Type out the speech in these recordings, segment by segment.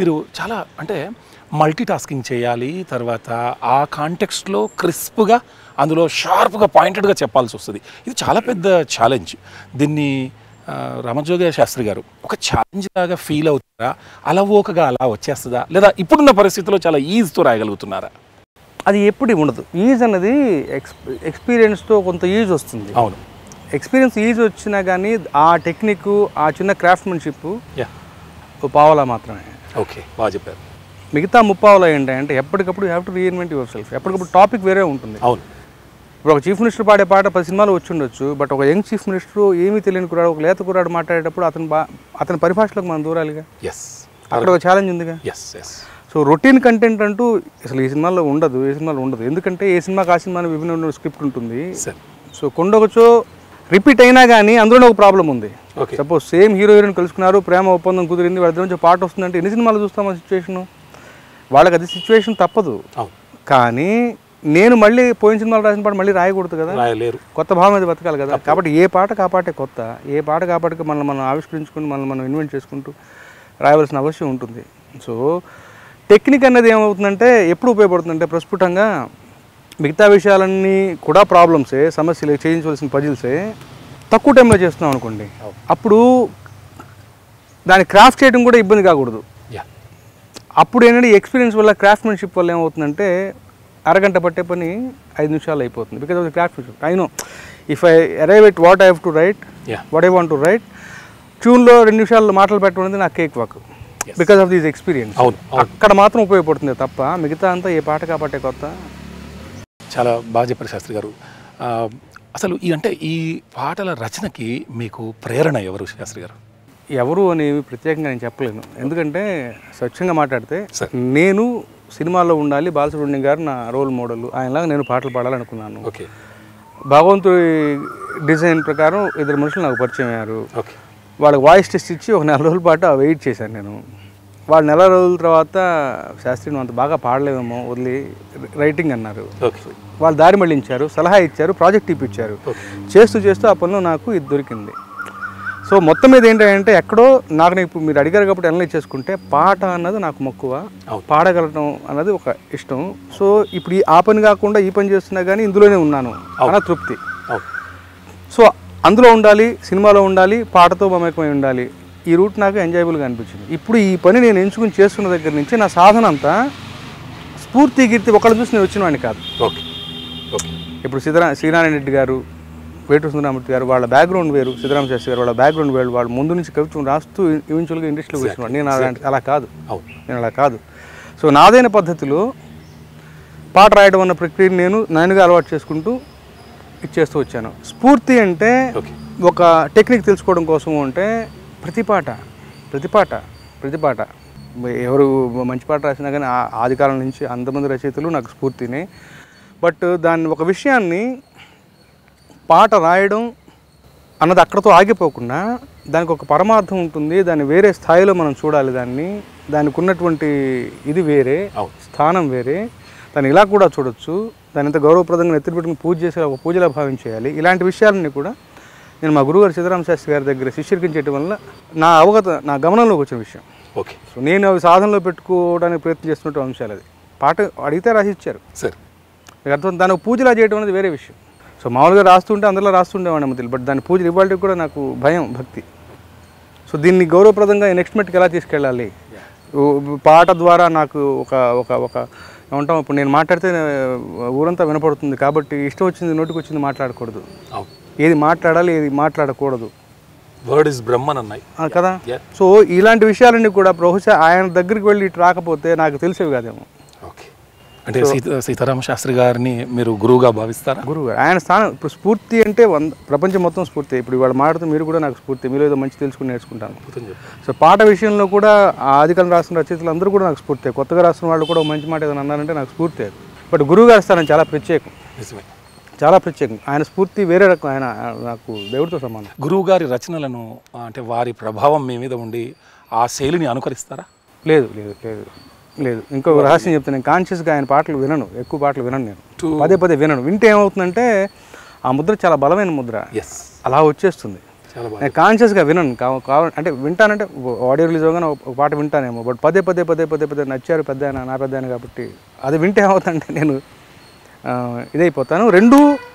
మీరు చాలా అంటే మల్టీ టాస్కింగ్ చేయాలి, తర్వాత ఆ కాంటెక్స్ట్లో క్రిస్ప్గా అందులో షార్ప్గా పాయింటెడ్గా చెప్పాల్సి వస్తుంది. ఇది చాలా పెద్ద ఛాలెంజ్. దీన్ని రామజోగయ్య శాస్త్రి గారు ఒక ఛాలెంజ్ లాగా ఫీల్ అవుతారా, అలవోకగా అలా వచ్చేస్తుందా, లేదా ఇప్పుడున్న పరిస్థితిలో చాలా ఈజీతో రాయగలుగుతున్నారా? అది ఎప్పుడు ఉండదు. ఈజ్ అన్నది ఎక్స్పీరియన్స్తో కొంత ఈజ్ వస్తుంది. అవును, ఎక్స్పీరియన్స్ ఈజ్ వచ్చినా కానీ ఆ టెక్నిక్, ఆ చిన్న క్రాఫ్ట్మెన్షిప్ పావలా మాత్రమే. ఓకే, బాగా చెప్పారు. మిగతా ముప్పావలా ఏంటంటే ఎప్పటికప్పుడు you have to reinvent yourself. ఎప్పటికప్పుడు టాపిక్ వేరే ఉంటుంది. అవును, ఇప్పుడు ఒక చీఫ్ మినిస్టర్ పాడే పాట 10 సినిమాలు వచ్చి ఉండొచ్చు, బట్ ఒక యంగ్ చీఫ్ మినిస్టర్ ఏమీ తెలియని కురాడు, ఒక లేత కురాడు మాట్లాడేటప్పుడు అతని పరిభాషలోకి మనం దూరాలిగా. అక్కడ ఒక ఛాలెంజ్ ఉందిగా. సో రొటీన్ కంటెంట్ అంటూ అసలు ఈ సినిమాలో ఉండదు, ఎందుకంటే ఏ సినిమాకి ఆ సినిమాని విభిన్న స్క్రిప్ట్ ఉంటుంది. సో కొండొకచో రిపీట్ అయినా కానీ అందులోనే ఒక ప్రాబ్లం ఉంది. సపోజ్ సేమ్ హీరో హీరోయిన్ కలుసుకున్నారు, ప్రేమ ఒప్పందం కుదిరింది, వాళ్ళ దగ్గర నుంచి పాట వస్తుందంటే ఎన్ని సినిమాలు చూస్తాం ఆ సిచ్యువేషను. వాళ్ళకి అది సిచ్యువేషన్ తప్పదు. కానీ నేను మళ్ళీ పోయిన సినిమాలు రాసిన పాట మళ్ళీ రాయకూడదు కదా, కొత్త భావం మీద బతకాలి కదా. కాబట్టి ఏ పాటకు ఆ పాటే కొత్త, ఏ పాటకు ఆ పాటకి మనం ఆవిష్కరించుకుని మనం ఇన్వెంట్ చేసుకుంటూ రాయవలసిన అవసరం ఉంటుంది. సో టెక్నిక్ అనేది ఏమవుతుందంటే ఎప్పుడు ఉపయోగపడుతుందంటే ప్రస్ఫుటంగా మిగతా విషయాలన్నీ కూడా ప్రాబ్లమ్సే, సమస్యలే, చేయించవలసిన పజిల్సే తక్కువ టైంలో చేస్తున్నాం అనుకోండి, అప్పుడు దాన్ని క్రాఫ్ట్ చేయడం కూడా ఇబ్బంది కాకూడదు. అప్పుడు ఏంటంటే ఎక్స్పీరియన్స్ వల్ల, క్రాఫ్ట్మెన్షిప్ వల్ల ఏమవుతుందంటే అరగంట పట్టే పని 5 నిమిషాలు అయిపోతుంది. Because of the craftsmanship. I know if I arrive at what I have to write, what I want to write, ట్యూన్లో 2 నిమిషాలు మాటలు పెట్టడం అనేది నాకు cake walk. Because of this experience. అక్కడ మాత్రం ఉపయోగపడుతుంది తప్ప మిగతా అంతా ఏ పాట కాపాటే కొత్త. చాలా బాగా చెప్పారు శాస్త్రి గారు. అసలు ఈ పాటల రచనకి మీకు ప్రేరణ ఎవరు శాస్త్రి గారు? ఎవరు అనేవి ప్రత్యేకంగా నేను చెప్పలేను. ఎందుకంటే స్వచ్ఛంగా మాట్లాడితే నేను సినిమాలో ఉండాలి, బాలసుబ్రహ్మణ్యం గారు నా రోల్ మోడల్, ఆయనలాగా నేను పాటలు పాడాలనుకున్నాను. భగవంతుడి డిజైన్ ప్రకారం 2 మనుషులు నాకు పరిచయం అయ్యారు. వాళ్ళకి వాయిస్ టెస్ట్ ఇచ్చి ఒక 4 రోజుల పాటు వెయిట్ చేశాను నేను. వాళ్ళు 4 రోజుల తర్వాత శాస్త్రి నువ్వు అంత బాగా పాడలేదేమో, వదిలి రైటింగ్ అన్నారు. వాళ్ళు దారి మళ్ళించారు, సలహా ఇచ్చారు, ప్రాజెక్ట్ ఇప్పించారు. చేస్తూ ఆ పనిలో నాకు ఇది దొరికింది. సో మొత్తం మీద ఏంటంటే ఎక్కడో నాకు ఇప్పుడు మీరు అడిగారు కాబట్టి అనలైజ్ చేసుకుంటే పాట అన్నది నాకు మక్కువ, పాడగలటం అన్నది ఒక ఇష్టం. సో ఇప్పుడు ఆ పని కాకుండా ఈ పని చేస్తున్నా కానీ ఇందులోనే ఉన్నాను అన్న తృప్తి. సో అందులో ఉండాలి, సినిమాలో ఉండాలి, పాటతో మమేకమై ఉండాలి. ఈ రూట్ నాకు ఎంజాయబుల్గా అనిపించింది. ఇప్పుడు ఈ పని నేను ఎంచుకుని చేస్తున్న దగ్గర నుంచి నా సాధన అంతా స్ఫూర్తి కీర్తి ఒకళ్ళు చూసి నేను వచ్చిన వాడిని కాదు. ఇప్పుడు శ్రీనారాయణ రెడ్డి గారు, వేటూరి సుందరరామూర్తి గారు, వాళ్ళ బ్యాక్గ్రౌండ్ వేరు, సిద్ధరామ శాస్త్రి గారు వాళ్ళ బ్యాక్గ్రౌండ్ వేరు. వాళ్ళు ముందు నుంచి కవిత్వం రాస్తూ ఈవెన్చువల్గా ఇండస్ట్రీలోకి వచ్చినవాడు. నేను అలా కాదు. సో నాదైన పద్ధతిలో పాట రాయడం అన్న ప్రక్రియను నేనుగా అలవాటు చేసుకుంటూ ఇచ్చేస్తూ వచ్చాను. స్ఫూర్తి అంటే ఒక టెక్నిక్ తెలుసుకోవడం కోసం అంటే ప్రతి పాట ఎవరు మంచి పాట రాసినా కానీ ఆది కాలం నుంచి అంతమంది రచయితలు నాకు స్ఫూర్తినే. బట్ దాన్ని ఒక విషయాన్ని పాట రాయడం అన్నది అక్కడతో ఆగిపోకుండా దానికి ఒక పరమార్థం ఉంటుంది. దాన్ని వేరే స్థాయిలో మనం చూడాలి. దానికి ఉన్నటువంటి ఇది వేరే, స్థానం వేరే. దాన్ని ఇలా కూడా చూడొచ్చు. దాన్ని ఎంత గౌరవప్రదంగా ఎత్తులు పెట్టుకుని పూజ చేసే ఒక పూజలా భావించేయాలి. ఇలాంటి విషయాలన్నీ కూడా నేను మా గురువుగారు సిద్ధరామ శాస్త్రి గారి దగ్గర శిష్యీకరించడం వల్ల నా గమనంలోకి వచ్చిన విషయం. సో నేను అవి సాధనలో పెట్టుకోవడానికి ప్రయత్నం చేస్తున్నట్టు అంశాలు. అది పాట అడిగితే రాసి ఇచ్చారు సార్, మీకు అర్థం. దాన్ని పూజలా చేయడం అనేది వేరే విషయం. సో మామూలుగా రాస్తుంటే అందులో రాస్తుండేవాడిని అమ్మతిల్, బట్ దాని పూజలు ఇవ్వాలంటే కూడా నాకు భయం, భక్తి. సో దీన్ని గౌరవప్రదంగా నెక్స్ట్ మెట్కి ఎలా తీసుకెళ్ళాలి, పాట ద్వారా నాకు ఒక ఏమంటాం, ఇప్పుడు నేను మాట్లాడితే ఊరంతా వినపడుతుంది కాబట్టి ఇష్టం వచ్చింది నోటికి వచ్చింది మాట్లాడకూడదు. ఏది మాట్లాడాలి, ఏది మాట్లాడకూడదు. వర్డ్ ఇస్ బ్రహ్మన్ అన్నాయి కదా. సో ఇలాంటి విషయాలన్నీ కూడా బహుశా ఆయన దగ్గరికి వెళ్ళి ఇటు రాకపోతే నాకు తెలిసేవి కాదేమో. అంటే సీతారామ శాస్త్రి గారిని మీరు గురువుగా భావిస్తారా? గురువుగారు ఆయన స్థానం. ఇప్పుడు స్ఫూర్తి అంటే ప్రపంచం మొత్తం స్ఫూర్తి. ఇప్పుడు ఇవాళ మాట్లాడుతూ మీరు కూడా నాకు స్ఫూర్తి, మీరు ఏదో మంచి తెలుసుకుని నేర్చుకుంటాను. సో పాట విషయంలో కూడా ఆదికాలం రాసిన రచయితలు అందరూ కూడా నాకు స్ఫూర్తి. కొత్తగా రాసిన వాళ్ళు కూడా మంచి మాట ఏదైనా అన్నారంటే నాకు స్ఫూర్తి. బట్ గురువుగారి స్థానం చాలా ప్రత్యేకం, చాలా ప్రత్యేకం. ఆయన స్ఫూర్తి వేరే రకం. ఆయన నాకు దేవుడితో సమానం. గురువు గారి రచనలను అంటే వారి ప్రభావం మీ మీద ఉండి ఆ శైలిని అనుకరిస్తారా? లేదు. ఇంకొక రహస్యం చెప్తాను. నేను కాన్షియస్గా ఆయన పాటలు వినను, ఎక్కువ పాటలు వినను. నేను పదే వినను. వింటే ఏమవుతుందంటే ఆ ముద్ర చాలా బలమైన ముద్ర, అలా వచ్చేస్తుంది. నేను కాన్షియస్గా వినను. అంటే వింటానంటే ఆడియో రిలీజ్ అవగానే ఒక పాట వింటానేమో, బట్ పదే పదే పదే పదే పదే నచ్చారు పెద్ద ఆయన, నా పెద్ద ఆయన కాబట్టి అది వింటే ఏమవుతుందంటే నేను ఇదైపోతాను. రెండు,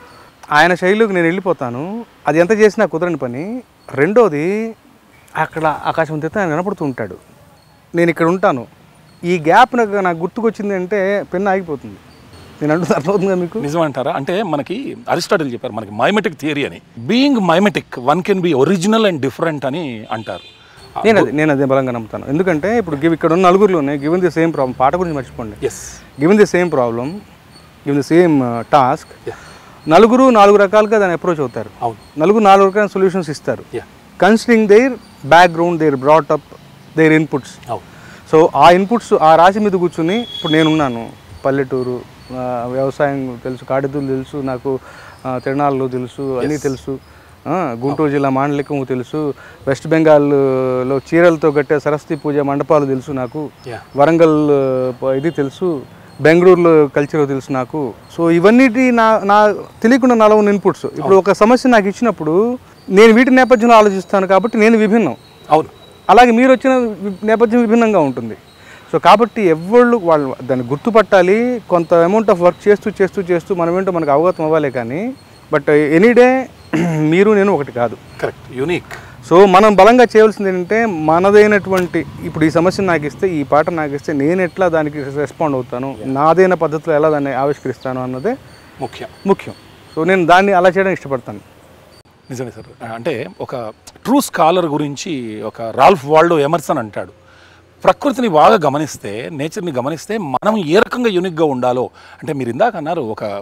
ఆయన శైలిలోకి నేను వెళ్ళిపోతాను. అది ఎంత చేసినా కుదరని పని. రెండోది, అక్కడ ఆకాశం తెస్తే ఆయన కనపడుతూ ఉంటాడు, నేను ఇక్కడ ఉంటాను. ఈ గ్యాప్ నాకు గుర్తుకొచ్చింది అంటే పెన్ను ఆగిపోతుంది. నేను అంటుంది అర్థమవుతుందా మీకు? నిజం అంటారా? అంటే మనకి అరిస్టాటిల్ చెప్పారు మనకి మైమెటిక్ థియరీ అని. Being mimetic one can be original and different అని అంటారు. నేను అదే బలంగా నమ్ముతాను. ఎందుకంటే ఇప్పుడు ఇక్కడ ఉన్న నలుగురిలోనే గివెన్ ది సేమ్ ప్రాబ్లం, పాట గురించి మర్చిపోండి, given the same problem, given the same task, నలుగురు 4 రకాలుగా దాన్ని అప్రోచ్ అవుతారు. నలుగురు 4 రకాల సొల్యూషన్స్ ఇస్తారు, considering their background, their brought up, their inputs. So ఆ ఇన్పుట్స్ ఆ రాశి మీద కూర్చుని ఇప్పుడు నేనున్నాను, పల్లెటూరు, వ్యవసాయం తెలుసు, కాడిదూలు తెలుసు నాకు, తిరణాలు తెలుసు, అన్నీ తెలుసు, గుంటూరు జిల్లా మాండలికం తెలుసు, వెస్ట్ బెంగాల్లో చీరలతో కట్టే సరస్వతి పూజ మండపాలు తెలుసు నాకు, వరంగల్ ఇది తెలుసు, బెంగళూరులో కల్చర్ తెలుసు నాకు. సో ఇవన్నిటి నా తెలియకుండా నాలో ఉన్న ఇన్పుట్స్. ఇప్పుడు ఒక సమస్య నాకు ఇచ్చినప్పుడు నేను వీటి నేపథ్యంలో ఆలోచిస్తాను కాబట్టి నేను విభిన్నం. అవును, అలాగే మీరు వచ్చిన నేపథ్యం విభిన్నంగా ఉంటుంది. సో కాబట్టి వాళ్ళు దాన్ని గుర్తుపట్టాలి. కొంత అమౌంట్ ఆఫ్ వర్క్ చేస్తూ చేస్తూ చేస్తూ మనం ఏంటో మనకు అవగతం అవ్వాలి. కానీ బట్ ఎనీడే మీరు నేను ఒకటి కాదు. Correct, unique. సో మనం బలంగా చేయవలసింది ఏంటంటే మనదైనటువంటి, ఇప్పుడు ఈ సమస్యను నాకు ఇస్తే, ఈ పాట నాకు ఇస్తే నేను ఎట్లా దానికి రెస్పాండ్ అవుతాను, నాదైన పద్ధతిలో ఎలా దాన్ని ఆవిష్కరిస్తాను అన్నదే ముఖ్యం. సో నేను దాన్ని అలా చేయడం ఇష్టపడతాను. నిజమే సార్. అంటే ఒక ట్రూ స్కాలర్ గురించి ఒక రాల్ఫ్ వాల్డో ఎమర్సన్ అంటాడు, ప్రకృతిని బాగా గమనిస్తే, నేచర్ని గమనిస్తే మనం ఏ రకంగా యూనిక్గా ఉండాలో. అంటే మీరు ఇందాక అన్నారు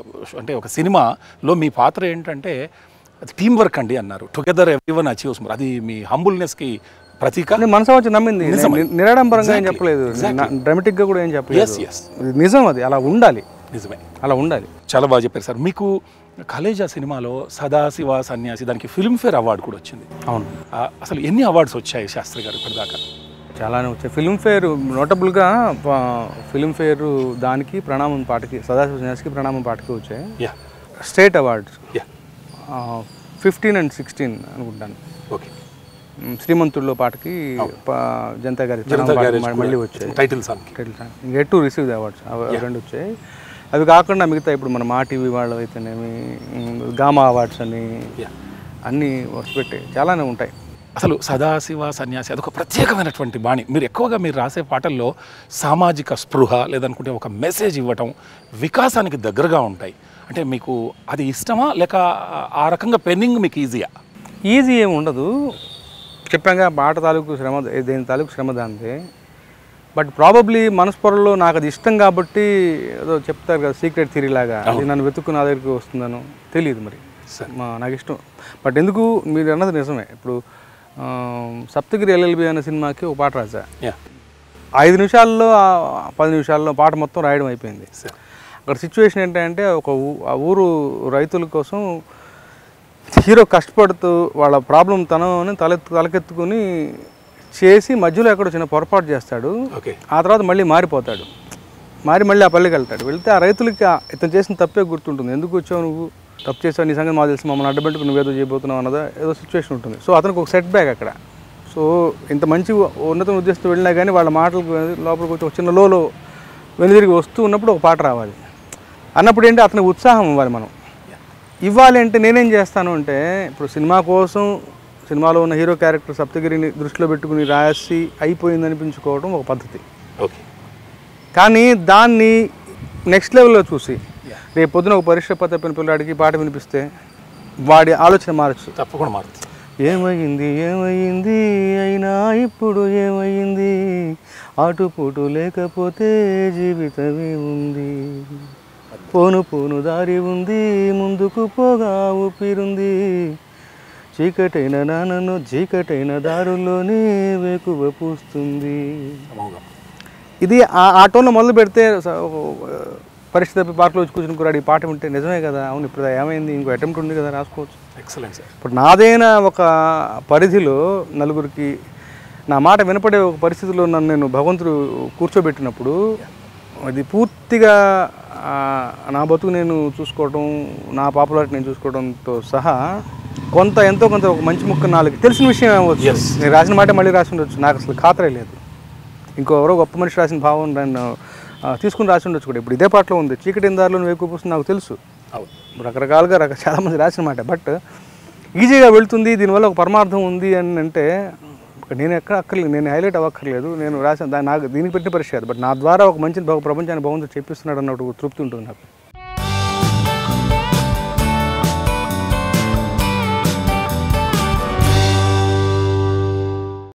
ఒక సినిమాలో మీ పాత్ర ఏంటంటే అది టీం వర్క్ అండి అన్నారు, టుగెదర్ ఎవ్రీవన్ అచీవ్స్ మోర్. అది మీ హంబుల్నెస్కి ప్రతీక. మనసు వచ్చి నమ్మింది, నిరాడంబరంగా ఏం చెప్పలేదు, డ్రామాటిక్గా కూడా ఏం చెప్పలేదు, నిజం. అది అలా ఉండాలి, నిజమే, అలా ఉండాలి. చాలా బాగా చెప్పారు సార్. మీకు కలేజా సినిమాలో సదాశివ సన్యాసి, దానికి ఫిల్మ్ఫేర్ అవార్డు కూడా వచ్చింది. అవును, అసలు ఎన్ని అవార్డ్స్ వచ్చాయి శాస్త్రి గారు ఇప్పటిదాకా? చాలానే వచ్చాయి. ఫిల్మ్ఫేర్ నోటబుల్గా ఫిల్మ్ఫేర్ దానికి ప్రణామం పాటకి, సదాశివ సన్యాసికి ప్రణామం పాటకి వచ్చాయి. స్టేట్ అవార్డ్స్ 15 and 16 అనుకుంటాను. ఓకే, శ్రీమంతుల్లో పాటకి జనతా గారి మళ్ళీ వచ్చాయి, title song. Get to receive the awards, రెండు వచ్చాయి. అవి కాకుండా మిగతా ఇప్పుడు మన మా టీవీ వాళ్ళు అయితేనేమి, గామా అవార్డ్స్ అని అన్నీ వస్తుపెట్టాయి, చాలానే ఉంటాయి. అసలు సదాశివ సన్యాసి అదొక ప్రత్యేకమైనటువంటి బాణి. మీరు రాసే పాటల్లో సామాజిక స్పృహ లేదనుకుంటే ఒక మెసేజ్ ఇవ్వటం, వికాసానికి దగ్గరగా ఉంటాయి. అంటే మీకు అది ఇష్టమా, లేక ఆ రకంగా పెన్నింగ్ మీకు ఈజీయా? ఈజీ ఏమి ఉండదు, చెప్పాగా పాట తాలూకు శ్రమ, దేని తాలూకు శ్రమ దాంతే. బట్ ప్రాబబ్లీ మనస్పొరలో నాకు అది ఇష్టం కాబట్టి ఏదో చెప్తారు కదా సీక్రెట్ థియరీ లాగా, అది నన్ను వెతుక్కు నా దగ్గరికి వస్తుందను తెలియదు మరి, నాకు ఇష్టం. బట్ ఎందుకు మీరు అన్నది నిజమే. ఇప్పుడు సప్తగిరి ఎల్ఎల్బి అనే సినిమాకి ఒక పాట రాసా, 5 నిమిషాల్లో 10 నిమిషాల్లో పాట మొత్తం రాయడం అయిపోయింది. అక్కడ సిచ్యువేషన్ ఏంటంటే ఆ ఊరు రైతుల కోసం హీరో కష్టపడుతూ వాళ్ళ ప్రాబ్లం తనని తలకెత్తుకుని చేసి మధ్యలో ఎక్కడో చిన్న పొరపాటు చేస్తాడు. ఆ తర్వాత మళ్ళీ మారిపోతాడు, మళ్ళీ ఆ పల్లెకి వెళ్తే ఆ రైతులకి ఇతను చేసిన తప్పే గుర్తుంటుంది. ఎందుకు వచ్చావు నువ్వు, తప్పు చేసావు, నీ సంగతి మాకు తెలిసి మమ్మల్ని అడ్డబెట్టుకుని నువ్వేదో చేయబోతున్నావు అన్నదా ఏదో సిచ్యువేషన్ ఉంటుంది. సో అతనికి ఒక సెట్ బ్యాక్ అక్కడ. సో ఇంత మంచి ఉన్నత ఉద్దేశంతో వెళ్ళినా కానీ వాళ్ళ మాటలకు లోపలికి వచ్చి ఒక చిన్న లోలో వెనుదిరిగి వస్తూ ఉన్నప్పుడు ఒక పాట రావాలి అన్నప్పుడు ఏంటి, అతనికి ఉత్సాహం ఇవ్వాలి. మనం ఇవ్వాలి అంటే నేనేం చేస్తాను అంటే, ఇప్పుడు సినిమా కోసం సినిమాలో ఉన్న హీరో క్యారెక్టర్ సప్తగిరిని దృష్టిలో పెట్టుకుని రాసి అయిపోయింది అనిపించుకోవడం ఒక పద్ధతి. ఓకే, కానీ దాన్ని నెక్స్ట్ లెవెల్లో చూసి రేపు పొద్దున ఒక పరీక్ష తప్పిన పిల్లాడికి పాట వినిపిస్తే వాడి ఆలోచన మారచ్చు, తప్పకుండా మారుతుంది. ఏమైంది అయినా ఇప్పుడు ఏమైంది, ఆటుపోటు లేకపోతే జీవితమే ఉంది, పోను దారి ఉంది, ముందుకు పోగా ఊపిరుంది, చీకటైన నాన్నను చీకటైన దారుల్లోనే వేకువ పూస్తుంది. ఇది ఆ టోన్లో మొదలు పెడితే పరీక్ష తప్పి పార్క్లో వచ్చి కూర్చుని కూరాడు ఈ పాట ఉంటే నిజమే కదా, అవును ఇప్పుడు ఏమైంది, ఇంకో అటెంప్ట్ ఉంది కదా, రాసుకోవచ్చు. Excellent sir. ఇప్పుడు నాదైన ఒక పరిధిలో నలుగురికి నా మాట వినపడే ఒక పరిస్థితిలో నన్ను నేను భగవంతుడు కూర్చోబెట్టినప్పుడు అది పూర్తిగా నా బతుకు నేను చూసుకోవడం, నా పాపులారిటీ నేను చూసుకోవడంతో సహా కొంత ఎంతో కొంత ఒక మంచి ముక్క నాలుగు తెలిసిన విషయం అవ్వచ్చు. నేను రాసిన మాట మళ్ళీ రాసి ఉండొచ్చు, నాకు అసలు ఖాతరే లేదు. ఇంకెవరో గొప్ప మనిషి రాసిన భావం నన్ను తీసుకుని రాసి ఉండొచ్చు కూడా. ఇప్పుడు ఇదే పాటలో ఉంది, చీకటి దారిలో వేకుపోస్తుంది, నాకు తెలుసు. రకరకాలుగా చాలామంది రాసిన మాట. బట్ ఈజీగా వెళ్తుంది, దీనివల్ల ఒక పరమార్థం ఉంది అని అంటే నేను ఎక్కడ అక్కర్లేదు, నేను హైలైట్ అవ్వక్కర్లేదు. నేను రాసిన దాన్ని నాకు దీనికి పెట్టిన పరిచయం. బట్ నా ద్వారా ఒక మంచి ప్రపంచాన్ని భగవంతుడు చెప్పిస్తున్నాడు అన్నట్టు తృప్తి ఉంటుంది నాకు.